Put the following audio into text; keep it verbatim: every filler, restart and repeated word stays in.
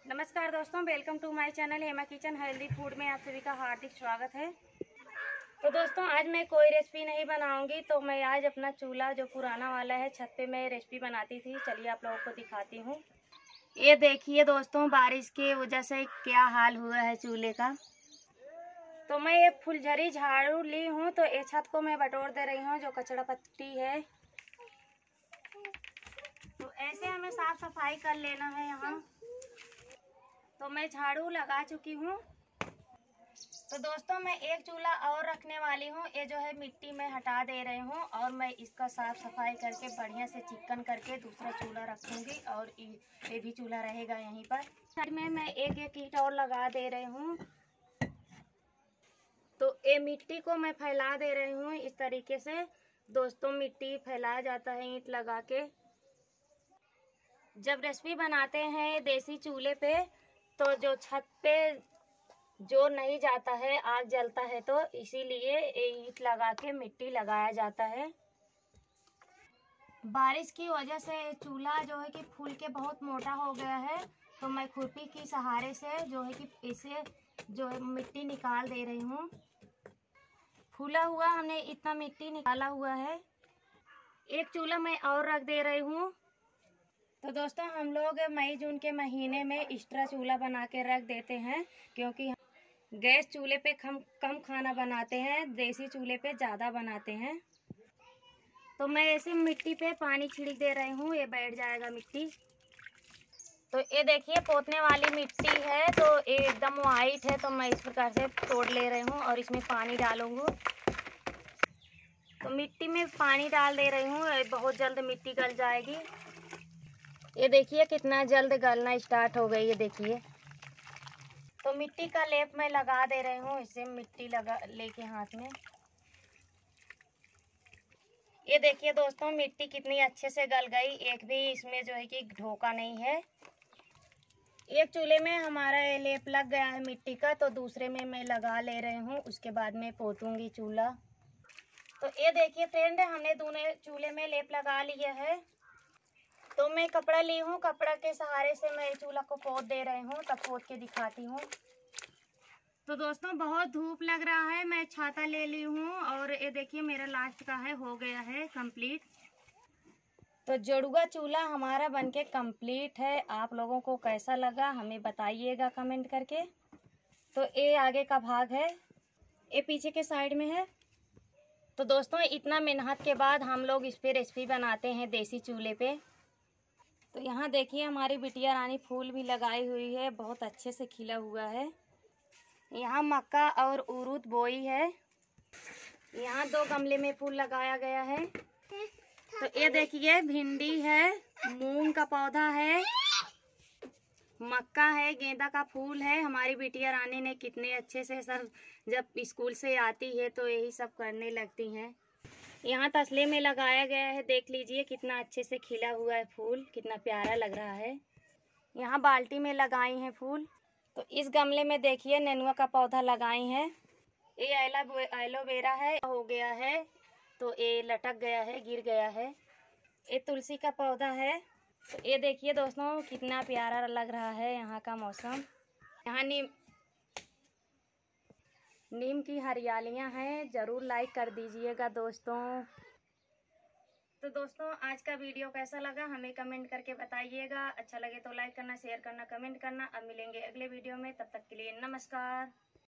नमस्कार दोस्तों, welcome to my channel Hema kitchen healthy food में आप सभी का हार्दिक स्वागत है। तो दोस्तों, आज मैं कोई रेसिपी नहीं बनाऊंगी। तो मैं आज अपना चूल्हा जो पुराना वाला है, छत पे मैं रेसिपी बनाती थी, चलिए आप लोगों को दिखाती हूँ। ये देखिए दोस्तों, बारिश की वजह से क्या हाल हुआ है चूल्हे का। तो मैं ये फुलझड़ी झाड़ू ली हूँ, तो ये छत को मैं बटोर दे रही हूँ जो कचड़ा पत्ती है। तो ऐसे हमें साफ सफाई कर लेना है यहाँ। तो मैं झाड़ू लगा चुकी हूँ। तो दोस्तों, मैं एक चूल्हा और रखने वाली हूँ। ये जो है मिट्टी में हटा दे रही हूँ और मैं इसका साफ सफाई करके बढ़िया से चिकन करके दूसरा चूल्हा रखूँगी और ये भी चूल्हा रहेगा यहीं पर। साइड में मैं एक एक ईंट और लगा दे रही हूँ। तो ये मिट्टी को मैं फैला दे रही हूँ इस तरीके से। दोस्तों, मिट्टी फैलाया जाता है ईंट लगा के। जब रेसिपी बनाते हैं देसी चूल्हे पे, तो जो छत पे जो नहीं जाता है, आग जलता है, तो इसीलिए ईंट लगा के मिट्टी लगाया जाता है। बारिश की वजह से चूल्हा जो है कि फूल के बहुत मोटा हो गया है। तो मैं खुरपी की सहारे से जो है कि इसे जो है मिट्टी निकाल दे रही हूँ। फूला हुआ हमने इतना मिट्टी निकाला हुआ है। एक चूल्हा मैं और रख दे रही हूँ। तो दोस्तों, हम लोग मई जून के महीने में एक्स्ट्रा चूल्हा बना के रख देते हैं, क्योंकि गैस चूल्हे पे कम कम खाना बनाते हैं, देसी चूल्हे पे ज़्यादा बनाते हैं। तो मैं ऐसे मिट्टी पे पानी छिड़क दे रही हूँ, ये बैठ जाएगा मिट्टी। तो ये देखिए, पोतने वाली मिट्टी है, तो ये एकदम वाइट है। तो मैं इस प्रकार से तोड़ ले रही हूँ और इसमें पानी डालूंगी। तो मिट्टी में पानी डाल दे रही हूँ, बहुत जल्द मिट्टी गल जाएगी। ये देखिए कितना जल्द गलना स्टार्ट हो गई है, देखिए। तो मिट्टी का लेप मैं लगा दे रही हूँ, इसे मिट्टी लगा लेके हाथ में। ये देखिए दोस्तों, मिट्टी कितनी अच्छे से गल गई, एक भी इसमें जो है कि ढोका नहीं है। एक चूल्हे में हमारा लेप लग गया है मिट्टी का, तो दूसरे में मैं लगा ले रही हूँ, उसके बाद में पोतूंगी चूल्हा। तो ये देखिए फ्रेंड, हमने दोनों चूल्हे में लेप लगा लिया है। तो मैं कपड़ा ली हूँ, कपड़ा के सहारे से मैं चूल्हा को पोत दे रही हूँ। तब पोत के दिखाती हूँ। तो दोस्तों, बहुत धूप लग रहा है, मैं छाता ले ली हूँ और ये देखिए मेरा लास्ट का है, हो गया है कंप्लीट। तो जोड़ुआ चूल्हा हमारा बनके कंप्लीट है। आप लोगों को कैसा लगा हमें बताइएगा कमेंट करके। तो ये आगे का भाग है, ये पीछे के साइड में है। तो दोस्तों, इतना मेहनत के बाद हम लोग इस पे रेसिपी बनाते हैं देसी चूल्हे पे। तो यहाँ देखिए हमारी बिटिया रानी फूल भी लगाई हुई है, बहुत अच्छे से खिला हुआ है। यहाँ मक्का और उरूद बोई है। यहाँ दो गमले में फूल लगाया गया है। तो ये देखिए भिंडी है, मूंग का पौधा है, मक्का है, गेंदा का फूल है। हमारी बिटिया रानी ने कितने अच्छे से सब, जब स्कूल से आती है तो यही सब करने लगती हैं। यहाँ तसले में लगाया गया है, देख लीजिए कितना अच्छे से खिला हुआ है फूल, कितना प्यारा लग रहा है। यहाँ बाल्टी में लगाई हैं फूल। तो इस गमले में देखिए नेनुआ का पौधा लगाई हैं। ये एलोवेरा है, हो गया है, तो ये लटक गया है, गिर गया है। ये तुलसी का पौधा है। तो ये देखिए दोस्तों, कितना प्यारा लग रहा है यहाँ का मौसम। यहाँ नीम नीम की हरियालियाँ हैं, ज़रूर लाइक कर दीजिएगा दोस्तों। तो दोस्तों, आज का वीडियो कैसा लगा हमें कमेंट करके बताइएगा। अच्छा लगे तो लाइक करना, शेयर करना, कमेंट करना। अब मिलेंगे अगले वीडियो में, तब तक के लिए नमस्कार।